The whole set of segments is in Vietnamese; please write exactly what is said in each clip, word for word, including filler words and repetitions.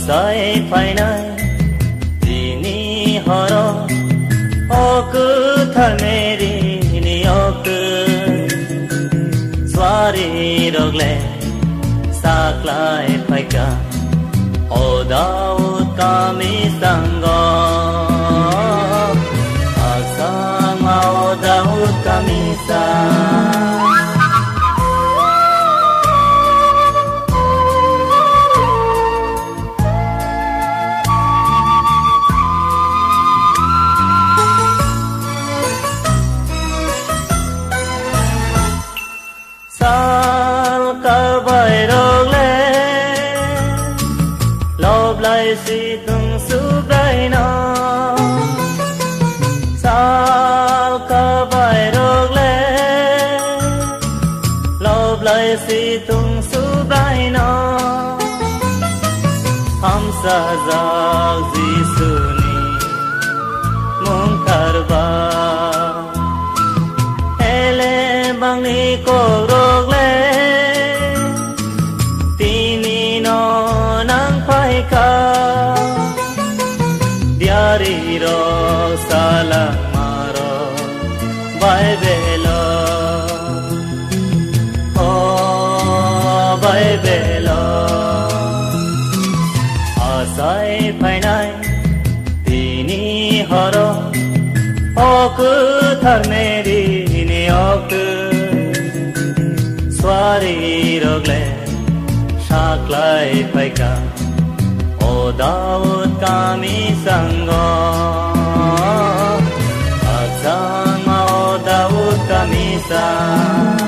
sai phải nơi thì ni horo ô cứ thân đi ni ô cứ swari rogle sak lại phải cả ô đau kami sanggo asang mau đau kami sang si tung su gai no sao ca vai rog le love lai si tung su gai no ham sa za ji su ni mong karba ele bang ni ko rog le tini no nang phai ka diari ro salang maro bye belo oh bye belo asai phai nai tini haro ok tharne ri ni ok swari rogle shaklai phai ka o daud kami sanggo asang mau daud kami sang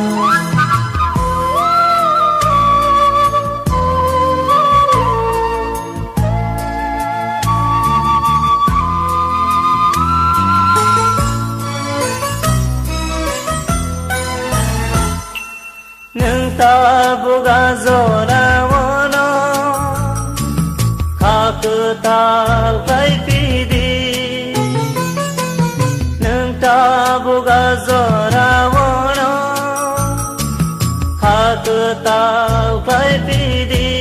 nung ta buga zora tal kai pidi nung ta buga zora wono khak tal kai pidi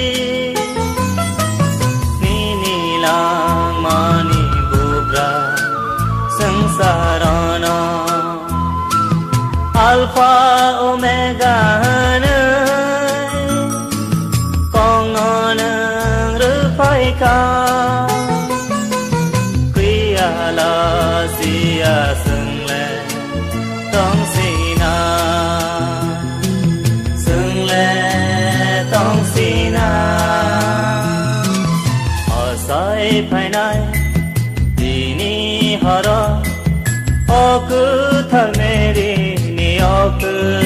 ni ni lang mani bubra sangsarana alpha omega con on phai ka sia sừng lệ tông sina sừng lệ tông sina ở sai phải nay đi ni hara ô cứ thân đi ni ô cứ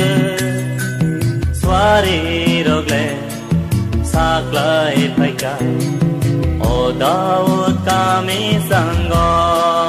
swari rogle sak lại phải cả ô daud kami sanggo